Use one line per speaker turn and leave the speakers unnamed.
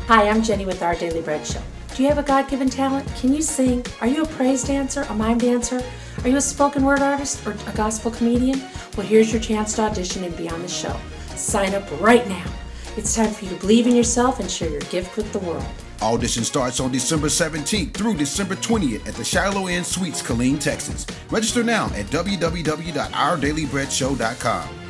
Hi, I'm Jenny with Our Daily Bread Show. Do you have a God-given talent? Can you sing? Are you a praise dancer, a mime dancer? Are you a spoken word artist or a gospel comedian? Well, here's your chance to audition and be on the show. Sign up right now. It's time for you to believe in yourself and share your gift with the world.
Audition starts on December 17th through December 20th at the Shiloh Inn Suites, Killeen, Texas. Register now at www.ourdailybreadshow.com.